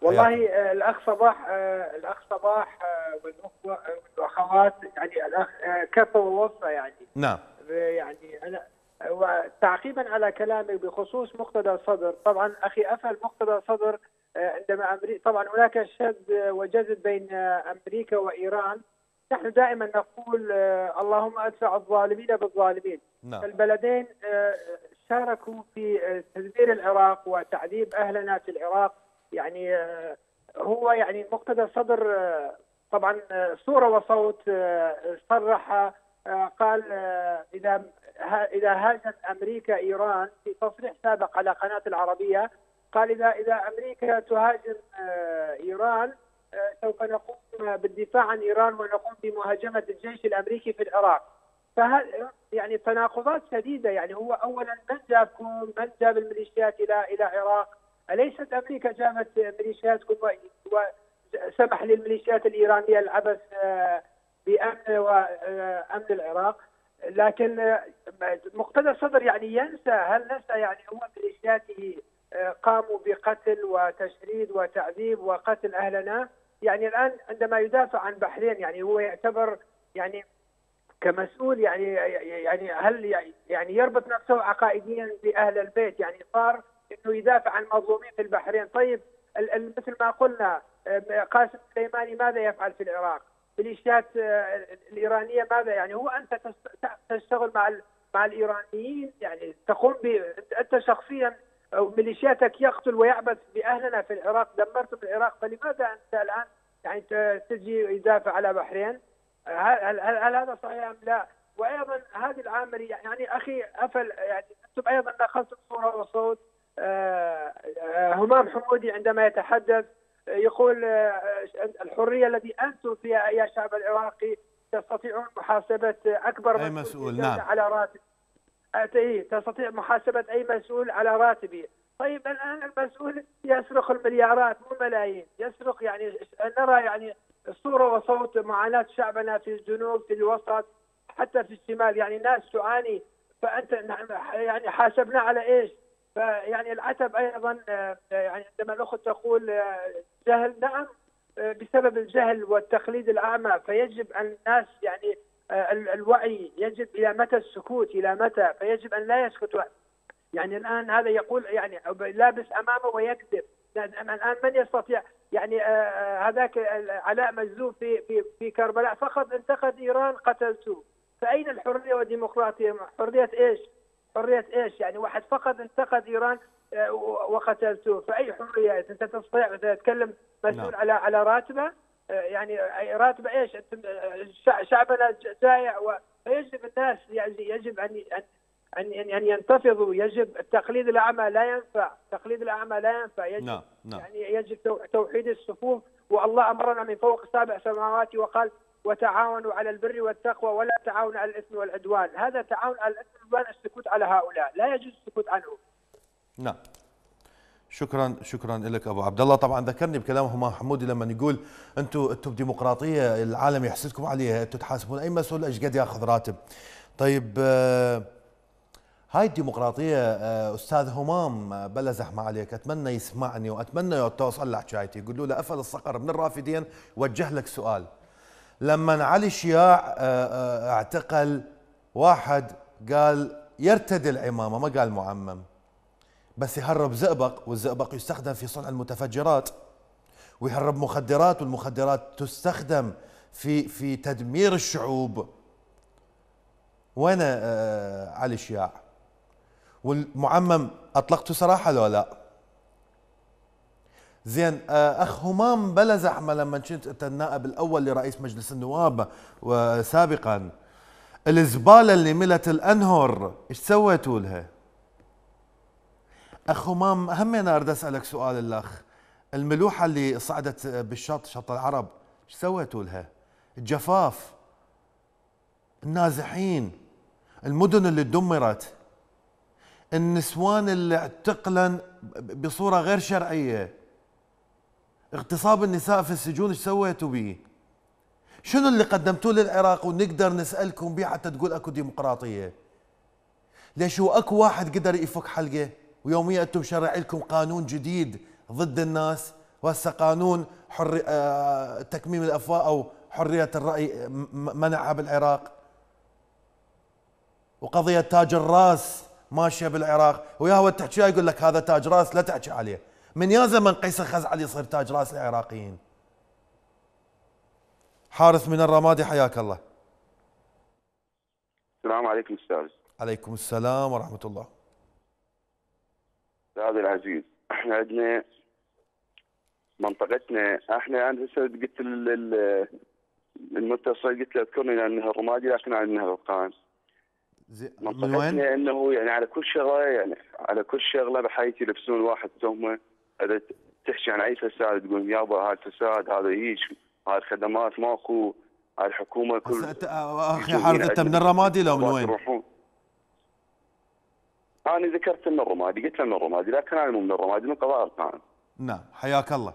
Speaker 6: والله آه، الاخ صباح آه، الاخ صباح آه، والاخوه آه، والاخوات يعني الاخ آه، كفى ووفى يعني.
Speaker 1: نعم.
Speaker 6: يعني انا وتعقيبا على كلامك بخصوص مقتدى الصدر، طبعا اخي افل مقتدى الصدر عندما أمريكا طبعا هناك شد وجذب بين امريكا وايران. نحن دائما نقول اللهم ادفع الظالمين بالظالمين.
Speaker 1: نعم.
Speaker 6: البلدين شاركوا في تدمير العراق وتعذيب اهلنا في العراق. يعني هو يعني مقتدى الصدر طبعا صوره وصوت صرح قال اذا اذا هاجت امريكا ايران في تصريح سابق على قناه العربيه، قال اذا اذا امريكا تهاجم ايران سوف نقوم بالدفاع عن ايران ونقوم بمهاجمه الجيش الامريكي في العراق. فهذا يعني تناقضات شديده. يعني هو اولا من جابكم؟ من جاب الميليشيات الى الى العراق؟ اليست امريكا جابت ميليشياتكم وسمح للميليشيات الايرانيه العبث بامن وامن العراق؟ لكن مقتدى الصدر يعني ينسى، هل نسى يعني هو ميليشياته قاموا بقتل وتشريد وتعذيب وقتل اهلنا؟ يعني الان عندما يدافع عن بحرين يعني هو يعتبر يعني كمسؤول يعني يعني هل يعني يربط نفسه عقائديا باهل البيت؟ يعني صار انه يدافع عن مظلومين في البحرين. طيب مثل ما قلنا قاسم سليماني ماذا يفعل في العراق؟ ميليشيات الايرانيه ماذا؟ يعني هو انت تشتغل مع مع الايرانيين، يعني تقوم ب انت شخصيا او ميليشياتك يقتل ويعبث باهلنا في العراق، دمرتم العراق، فلماذا انت الان يعني تجي يدافع على بحرين؟ هل, هل, هل هذا صحيح ام لا؟ وايضا هذه العامري يعني اخي افل يعني انتم ايضا نقلتم صوره وصوت همام حمودي عندما يتحدث يقول الحريه التي انتم فيها يا شعب العراقي تستطيعون محاسبه اكبر
Speaker 1: أي مسؤول. نعم.
Speaker 6: على راتب. تستطيع محاسبه اي مسؤول على راتبه. طيب الان المسؤول يسرق المليارات مو ملايين، يسرق يعني نرى يعني صوره وصوت معاناه شعبنا في الجنوب في الوسط حتى في الشمال، يعني ناس تعاني، فانت يعني حاسبنا على ايش؟ فيعني العتب ايضا يعني عندما الاخت تقول جهل، نعم بسبب الجهل والتقليد الاعمى، فيجب ان الناس يعني الوعي يجب الى متى السكوت؟ الى متى؟ فيجب ان لا يسكتوا. يعني الان هذا يقول يعني لابس امامه ويكذب. الان من يستطيع يعني هذاك علاء مجذوب في في في كربلاء فقط انتقد ايران قتلته. فاين الحريه والديمقراطيه؟ حريه ايش؟ حريه ايش؟ يعني واحد فقط انتقد ايران وقتلته، فاي حريه؟ انت تستطيع تتكلم مسؤول نعم. على على راتبه؟ يعني راتبه ايش؟ شعبنا جائع، فيجب الناس يعني يجب ان ان ان ينتفضوا. يجب التقليد الاعمى لا ينفع، التقليد الاعمى لا ينفع. يجب
Speaker 1: نعم. نعم.
Speaker 6: يعني يجب توحيد الصفوف، والله امرنا من فوق سبع سماوات وقال وتعاونوا على البر والتقوى ولا تعاونوا على الاثم والعدوان. هذا تعاون على الاثم والعدوان، السكوت على هؤلاء لا يجوز السكوت عنهم.
Speaker 1: نعم. شكرا شكرا لك ابو عبد الله. طبعا ذكرني بكلام همام حمودي لما يقول انتم انتم بديمقراطيه العالم يحسدكم عليها، انتم تحاسبون اي مسؤول ايش قد ياخذ راتب. طيب هاي الديمقراطيه استاذ همام بلزح ما عليك، اتمنى يسمعني واتمنى توصل له حكايتي. يقول له افل الصقر من الرافدين وجه لك سؤال. لما علي شياع اعتقل واحد قال يرتدي العمامه، ما قال معمم، بس يهرب زئبق، والزئبق يستخدم في صنع المتفجرات، ويهرب مخدرات، والمخدرات تستخدم في في تدمير الشعوب. وين علي شياع؟ والمعمم اطلقته سراحه لو لا؟ زين اخ همام بلا زحمه لما كنت انت النائب الاول لرئيس مجلس النواب وسابقا، الزباله اللي ملت الانهر ايش سويتوا لها؟ اخ همام هم انا اريد اسالك سؤال الاخ، الملوحه اللي صعدت بالشط شط العرب ايش سويتوا لها؟ الجفاف، النازحين، المدن اللي دمرت، النسوان اللي اعتقلن بصوره غير شرعيه، اغتصاب النساء في السجون ايش سويتوا به؟ شنو اللي قدمتوه للعراق ونقدر نسالكم به حتى تقول اكو ديمقراطيه؟ ليش هو اكو واحد قدر يفك حلقه ويوميا انتم مشرعين لكم قانون جديد ضد الناس وهسه قانون حري آه تكميم الافواه او حريه الراي منعها بالعراق، وقضيه تاج الراس ماشيه بالعراق، ويا هو تحكي يقول لك هذا تاج راس لا تحكي عليه. من يا زمن قيصر خزعل يصير تاج راس العراقيين. حارث من الرمادي حياك الله.
Speaker 7: السلام عليكم استاذ.
Speaker 1: عليكم السلام ورحمه الله.
Speaker 7: استاذ العزيز، احنا عندنا منطقتنا، احنا انا هسه قلت المتصل قلت له اذكرني عن النهر الرمادي لكن عن النهر القائم.
Speaker 1: من وين؟
Speaker 7: انه يعني على كل شغله يعني على كل شغله بحيث يلبسون واحد تهمه، اذا تحكي عن اي فساد تقول يابا هذا الفساد هذا هيك، هاي الخدمات ماكو، هاي الحكومه كل
Speaker 1: اخي حارث انت من الرمادي لو من وين؟
Speaker 7: يروحون. انا ذكرت من الرمادي، قلت له من الرمادي لكن انا مو من الرمادي، من قضاء القائم.
Speaker 1: نعم حياك الله.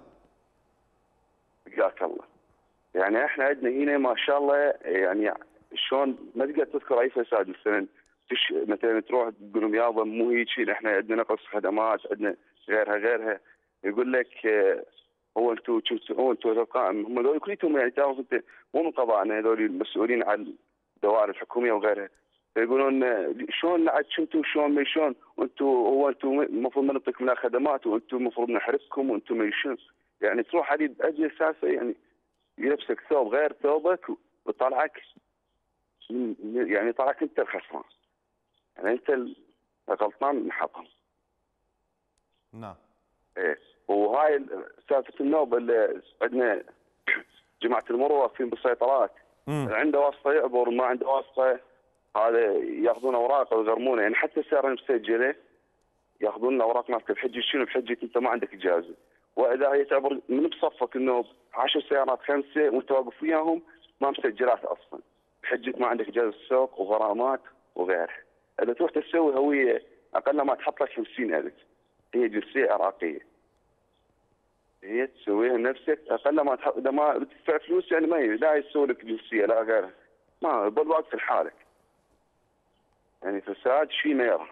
Speaker 7: حياك الله. يعني احنا عندنا هنا ما شاء الله يعني شلون ما تقدر تذكر اي فساد، مثلا تش مثلا تروح تقول لهم يابا مو هيك، احنا عندنا نقص خدمات، عندنا غيرها غيرها، يقول لك هو انتم هو انتم القائم، هم هذول كلهم يعني تعرف انت مو من قضائنا، هذول المسؤولين عن الدوائر الحكوميه وغيرها، فيقولون شلون عاد انتم شلون ما شلون وانتم هو انتم المفروض ما نعطيكم لا خدمات وانتم المفروض نحرقكم وانتم ما شلون، يعني تروح عليه باجي اساسا يعني يلبسك ثوب غير ثوبك وطلعك يعني طلعك انت الخسران، يعني انت الغلطان من حقهم.
Speaker 1: نعم.
Speaker 7: ايه وهاي سالفه النوبه اللي عندنا جماعه المروه في مسيطرات، عنده واسطه يعبر ما عنده واسطه هذا ياخذون اوراق ويغرمونه، يعني حتى السياره المسجله ياخذون الاوراق مالتك بحجه شنو؟ بحجه انت ما عندك اجازه، واذا هي تعبر من بصفك انه عشر سيارات خمسه وانت واقف وياهم ما مسجلات اصلا، بحجه ما عندك اجازه سوق وغرامات وغيرها. اذا تروح تسوي هويه اقل ما تحط لك خمسين ألف، هي جنسيه عراقيه. هي تسويها بنفسك اقل ما تحط، اذا ما بتدفع فلوس يعني ما لا يسوي لك جنسيه لا غيرها، ما بل واقف لحالك. يعني فساد شيء ما يرحم.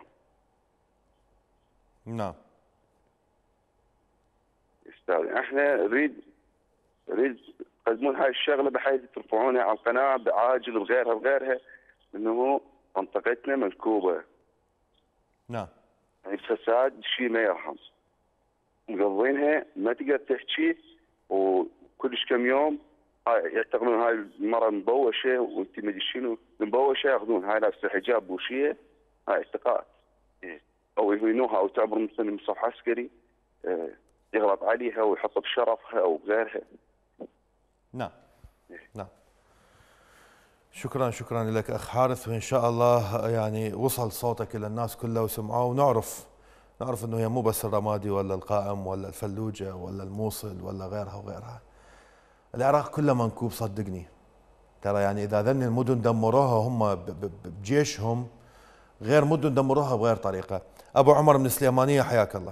Speaker 1: نعم.
Speaker 7: استاذ احنا نريد نريد تقدمون هاي الشغله بحيث ترفعونها على القناه بعاجل وغيرها وغيرها، انه منطقتنا منكوبه.
Speaker 1: نعم.
Speaker 7: يعني الفساد شيء ما يرحم. مقضينها ما تقدر تحكي، وكلش كم يوم هاي يعتقدون هاي المراه مبوشه وانت ما ادري شنو، مبوشه ياخذون هاي لابسه حجاب بوشيه، هاي اعتقاد. او يهينوها او تعبر مثلا مصف عسكري يغلط عليها ويحط بشرفها او بغيرها.
Speaker 1: نعم. نعم. شكرا شكرا لك اخ حارث، وان شاء الله يعني وصل صوتك الى الناس كلها وسمعوه، ونعرف نعرف انه هي مو بس الرمادي ولا القائم ولا الفلوجه ولا الموصل ولا غيرها وغيرها. العراق كله منكوب صدقني. ترى يعني اذا ذن المدن دمروها هم بجيشهم غير مدن دمروها بغير طريقه. ابو عمر من السليمانيه حياك الله.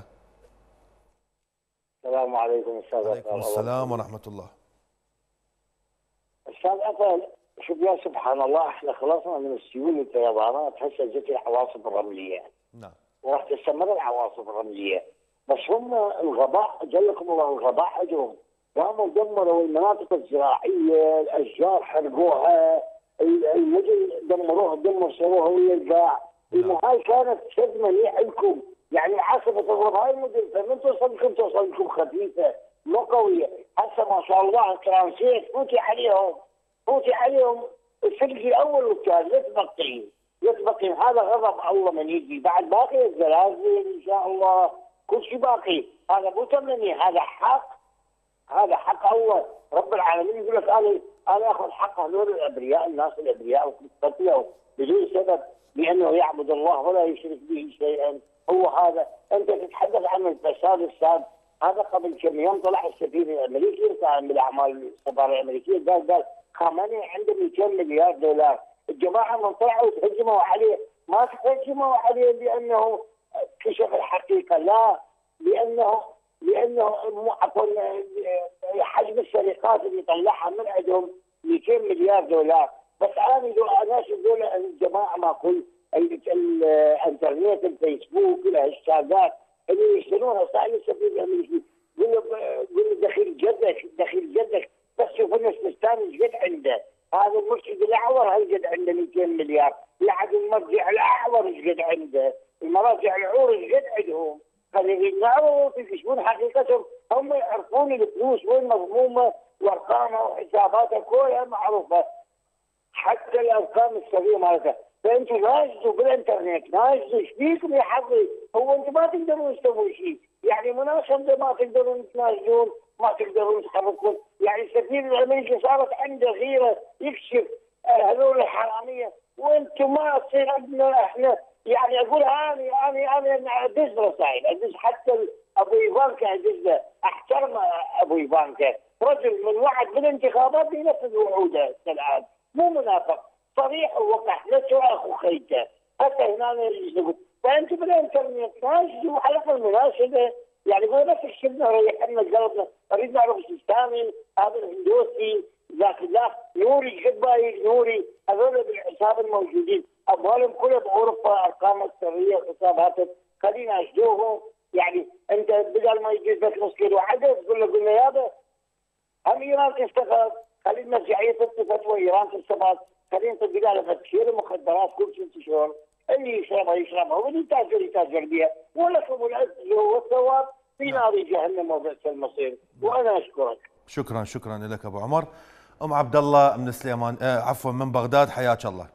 Speaker 8: السلام عليكم استاذ.
Speaker 1: وعليكم السلام ورحمه الله.
Speaker 8: استاذ عفان، شوف يا سبحان الله، احنا خلصنا من السيول والفيضانات، هسه جت العواصف الرمليه.
Speaker 1: نعم.
Speaker 8: وراح تستمر العواصف الرمليه، بس هم الغباء جلكم الله الغباء اجرهم، قاموا دمروا المناطق الزراعيه، الاشجار حرقوها، المدن دمروها دمر سووها ويا القاع، انه هاي كانت صدمه مليحه لكم، يعني عاصفه تضرب هاي المدن فمن توصل لكم توصل لكم خفيفه مو قويه، هسه ما شاء الله الترانسيت فوتي عليهم فوتي عليهم الفلك الاول والثاني يتبقي يتبقي، هذا غضب الله من يجي، بعد باقي الزلازل ان شاء الله كل شيء باقي، هذا مو تمني، هذا حق، هذا حق الله رب العالمين، يقول لك انا انا اخذ حق هذول الابرياء، الناس الابرياء قتلوا بدون سبب لانه يعبد الله ولا يشرك به شيئا، هو هذا. انت تتحدث عن الفساد الساد، هذا قبل كم يوم طلع السفير الامريكي كان بالاعمال السفاره الامريكيه قال قال خامنئي عنده مئتين مليار دولار، الجماعه من طلعوا تهجموا عليه، ما تهجموا عليه لانه كشف الحقيقه، لا، لانه لانه عفوا حجم السرقات اللي طلعها من عندهم مئتين مليار دولار، بس انا ناس يقول الجماعه ما كل الانترنت الفيسبوك الهاشتاجات اللي يشترونها صار السفير الامريكي قول له قول له دخيل جدك دخيل جدك بس شوف الفستان ايش قد عنده. هذا المرشد الاعور هل قد عنده مئتين مليار. لحد المرجع الاعور ايش قد عنده. المراجع العور ايش قد عندهم. خلي يقنعوا يكشفون حقيقتهم. هم يعرفون الفلوس وين مضمومه وارقامها وحساباتها كلها معروفه. حتى الارقام السريه مالتها. فانتم ناجزوا بالانترنت، ناجزوا ايش فيكم يا حظي؟ هو انتم ما تقدرون تسووا شيء، يعني مناسبه ما تقدرون تناجزون، ما تقدرون تحركون، يعني السفير الامريكي صارت عنده غيره يكشف هذول الحراميه، وانتم ما تصير عندنا احنا، يعني اقول انا انا انا ادز رسائل، ادز حتى ابو ايفانكا ادز له، احترم ابو ايفانكا، رجل من وعد بالانتخابات ينفذ وعوده الان، مو منافق، صريح ووقح لا سوى اخو خيته، حتى هنا يقول فانتم بالانترنت ناجزوا حلقه المناسبه، يعني هو بس كشفنا ريحنا قلبنا، اريد نعرف السيستاني، هذا الهندوسي، ذاك ذاك نوري قبايل نوري، هذول بالحساب الموجودين، اموالهم كلها باوروبا، ارقام السريه وحساباتهم، خلينا اشجوهم، يعني انت بدل ما يجيب لك نص كيلو عدد تقول له قلنا يابا هم ايران تستفاد، خلي المرجعيه تستفاد وايران تستفاد، خلينا تبقى على تكسير المخدرات كل ست شهور، اللي يشربها يشربها واللي يتاجر يتاجر بها، ولكم العز والثواب في نار جهنم وبئس المصير، وانا اشكرك.
Speaker 1: شكرا شكرا لك ابو عمر. ام عبد الله من سليمان آه عفوا من بغداد، حياك الله.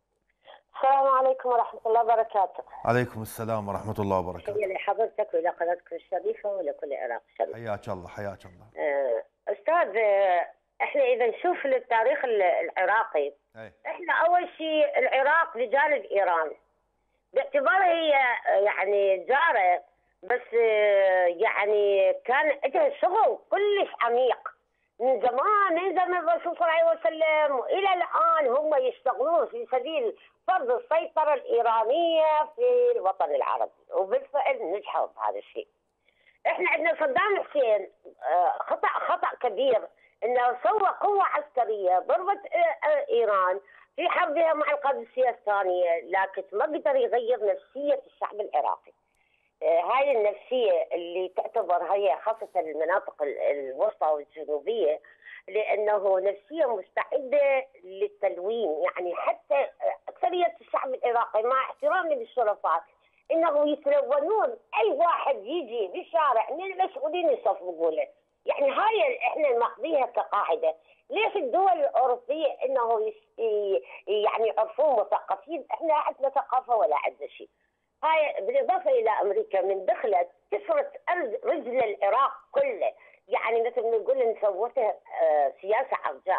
Speaker 9: السلام عليكم ورحمه الله وبركاته.
Speaker 1: عليكم السلام ورحمه الله وبركاته.
Speaker 9: تحيه لحضرتك والى قناتكم الشريفه ولكل العراق الشريف.
Speaker 1: حياك الله حياك الله.
Speaker 9: آه استاذ، آه احنا اذا نشوف التاريخ العراقي أي. احنا اول شيء العراق بجانب ايران باعتبارها هي يعني جاره، بس يعني كان عندها شغل كلش عميق من زمان، من زمن الرسول صلى الله عليه وسلم والى الان هم يشتغلون في سبيل فرض السيطره الايرانيه في الوطن العربي، وبالفعل نجحوا بهذا الشيء. احنا عندنا صدام حسين خطا خطا كبير انه سوى قوه عسكريه ضربت ايران في حربها مع القادسيه الثانيه، لكن ما قدر يغير نفسيه الشعب العراقي. هاي النفسيه اللي تعتبر هي خاصه المناطق الوسطى والجنوبيه، لانه نفسيه مستعده للتلوين، يعني حتى اكثريه الشعب العراقي مع احترامي للشرفاء انه يتلونون، اي واحد يجي بالشارع من المسؤولين يصفقوا له. يعني هاي احنا ناخذيها كقاعده. ليش الدول الاوروبيه انه يعني يعرفون مثقفين؟ احنا عندنا ثقافه ولا عندنا شيء. هاي بالاضافه الى امريكا من دخلت كسرت رجل العراق كله، يعني مثل ما نقول نسوته آه سياسه عرجاء.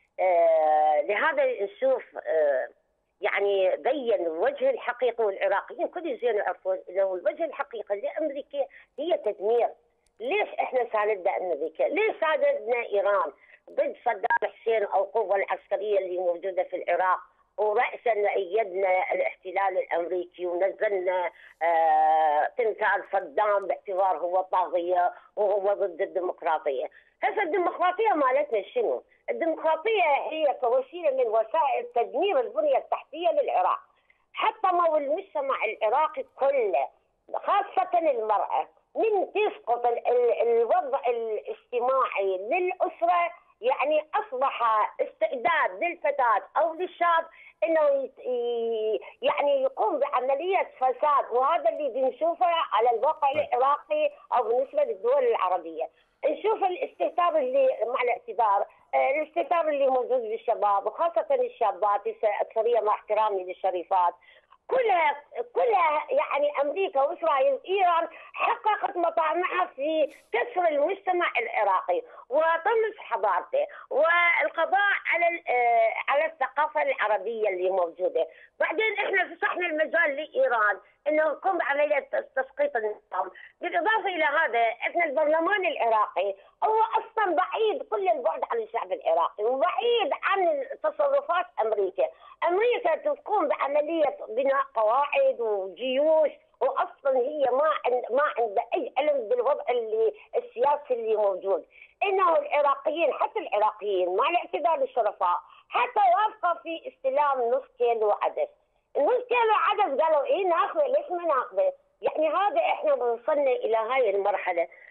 Speaker 9: آه لهذا نشوف آه يعني بين الوجه الحقيقي، والعراقيين كل زين يعرفون انه الوجه الحقيقي لامريكا هي تدمير. ليش احنا ساندنا امريكا؟ ليش ساندنا ايران ضد صدام حسين او القوه العسكريه اللي موجوده في العراق؟ ورأسا أيدنا الاحتلال الأمريكي ونزلنا آه تمثال صدام باعتبار هو طاغية وهو ضد الديمقراطية. هسه الديمقراطية مالتنا شنو؟ الديمقراطية هي كوسيلة من وسائل تدمير البنية التحتية للعراق. حطموا المجتمع العراقي كله خاصة المرأة، من تسقط الوضع الاجتماعي للأسرة، يعني أصبح استعداد للفتاة أو للشاب إنه يعني يقوم بعملية فساد، وهذا اللي بنشوفه على الواقع العراقي أو بالنسبة للدول العربية. نشوف الاستهتار اللي مع الاعتذار الاستهتار اللي موجود بالشباب وخاصة الشابات، أكثرية مع احترامي للشريفات، كلها كلها يعني امريكا واسرائيل وايران حققت مطامعها في كسر المجتمع العراقي وطمس حضارته والقضاء على على الثقافه العربيه اللي موجوده. بعدين احنا فتحنا المجال لايران انه يقوم بعمليه تسقيط النظام. بالاضافه الى هذا احنا البرلمان العراقي هو اصلا بعيد كل البعد عن الشعب العراقي وبعيد عن تصرفات امريكا. امريكا تقوم بعمليه بناء قواعد وجيوش، واصلا هي ما عند ما عندها اي علم بالوضع اللي السياسي اللي موجود. انه العراقيين حتى العراقيين مع الاعتذار للشرفاء حتى وافقوا في استلام نص كيلو عدس. نص كيلو عدس قالوا ايه ناخذه، ليش ما ناخذه؟ يعني هذا احنا وصلنا الى هاي المرحله.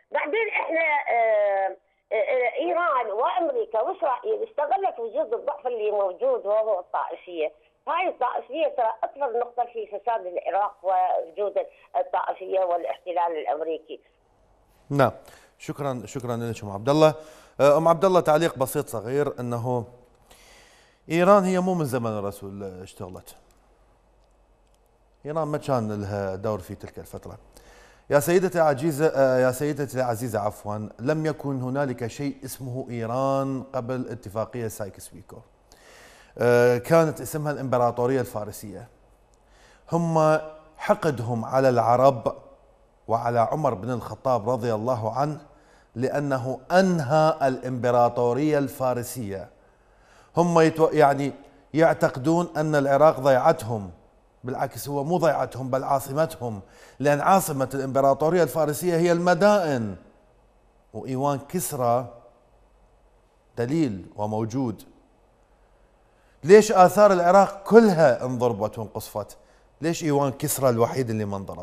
Speaker 9: بعدين احنا اه اه ايران وامريكا واسرائيل استغلت وجود الضعف اللي موجود وهو الطائفيه. هاي الطائفيه ترى اكبر نقطه في فساد العراق ووجود الطائفيه والاحتلال الامريكي.
Speaker 1: نعم، شكرا شكرا لك ام عبد الله. ام عبد الله، تعليق بسيط صغير، انه ايران هي مو من زمن الرسول اشتغلت. ايران ما كان لها دور في تلك الفتره. يا سيدتي عزيزه يا سيدتي العزيزه عفوا، لم يكن هنالك شيء اسمه ايران قبل اتفاقيه سايكس بيكو. كانت اسمها الامبراطوريه الفارسيه. هم حقدهم على العرب وعلى عمر بن الخطاب رضي الله عنه لانه انهى الامبراطوريه الفارسيه. هم يتو يعني يعتقدون ان العراق ضيعتهم، بالعكس هو مو ضيعتهم بل عاصمتهم، لان عاصمه الامبراطوريه الفارسيه هي المدائن. وايوان كسرى دليل وموجود. ليش آثار العراق كلها انضربت وانقصفت؟ ليش إيوان كسرى الوحيد اللي ما انضرب؟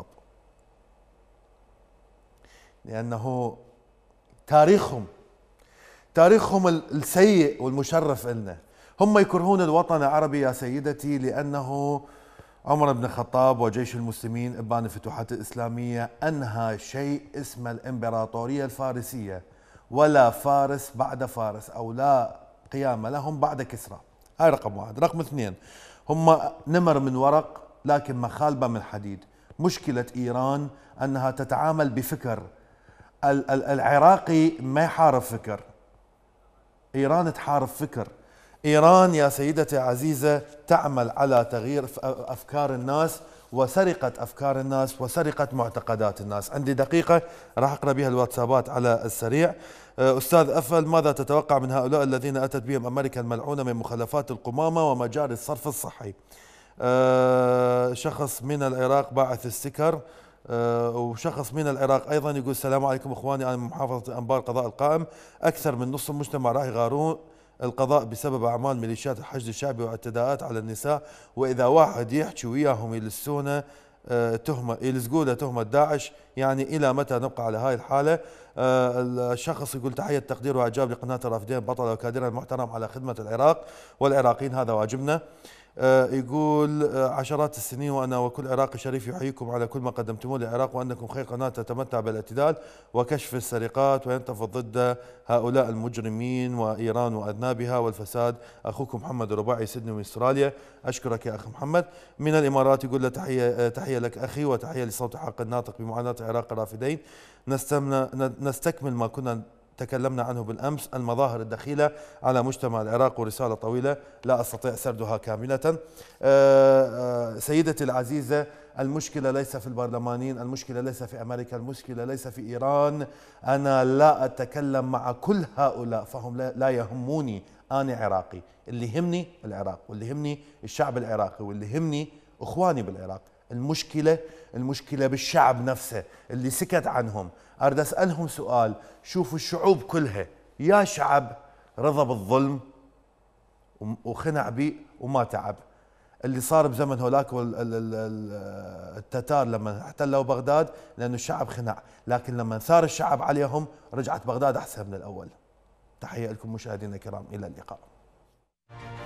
Speaker 1: لأنه تاريخهم تاريخهم السيء والمشرف لنا. هم يكرهون الوطن العربي يا سيدتي لأنه عمر بن الخطاب وجيش المسلمين إبان الفتوحات الإسلامية أنهى شيء اسمه الإمبراطورية الفارسية، ولا فارس بعد فارس أو لا قيام لهم بعد كسرى. هاي رقم واحد. رقم اثنين، هم نمر من ورق لكن مخالبة من حديد. مشكلة إيران أنها تتعامل بفكر. العراقي ما يحارب فكر، إيران تحارب فكر. إيران يا سيدتي عزيزة تعمل على تغيير أفكار الناس وسرقة أفكار الناس وسرقة معتقدات الناس. عندي دقيقة راح أقرأ بها الواتسابات على السريع. أستاذ أفل، ماذا تتوقع من هؤلاء الذين أتت بهم أمريكا الملعونة من مخلفات القمامة ومجاري الصرف الصحي؟ أه شخص من العراق باعث السكر، أه وشخص من العراق أيضا يقول السلام عليكم إخواني، أنا من محافظة أنبار القضاء القائم. أكثر من نصف المجتمع راح يغارون القضاء بسبب أعمال ميليشيات الحشد الشعبي واعتداءات على النساء، وإذا واحد يحكي وياهم يلسونه أه تهمة يلزقوا له تهمة داعش. يعني إلى متى نبقى على هاي الحالة؟ أه الشخص يقول تحية تقدير وإعجاب لقناة الرافدين بطل وكادرا المحترم على خدمة العراق والعراقيين، هذا واجبنا. أه يقول أه عشرات السنين وأنا وكل عراقي شريف يحييكم على كل ما قدمتموه للعراق، وأنكم خير قناة تتمتع بالاعتدال وكشف السرقات وينتفض ضد هؤلاء المجرمين وإيران وأذنابها والفساد. أخوكم محمد الرباعي سيدني من استراليا. أشكرك يا أخي محمد. من الإمارات يقول له تحية تحية لك أخي وتحية لصوت حق الناطق بمعاناة العراق الرافدين. نستكمل ما كنا تكلمنا عنه بالأمس، المظاهر الدخيلة على مجتمع العراق، ورسالة طويلة لا أستطيع سردها كاملة. سيدتي العزيزة، المشكلة ليس في البرلمانيين، المشكلة ليس في أمريكا، المشكلة ليس في إيران. أنا لا أتكلم مع كل هؤلاء فهم لا يهموني. أنا عراقي، اللي يهمني العراق، واللي يهمني الشعب العراقي، واللي يهمني إخواني بالعراق. المشكلة المشكلة بالشعب نفسه اللي سكت عنهم. أريد أسألهم سؤال، شوفوا الشعوب كلها يا شعب رضى بالظلم وخنع بيه وما تعب. اللي صار بزمن هولاك التتار لما احتلوا بغداد لأنه الشعب خنع، لكن لما ثار الشعب عليهم رجعت بغداد أحسن من الأول. تحية لكم مشاهدينا الكرام، إلى اللقاء.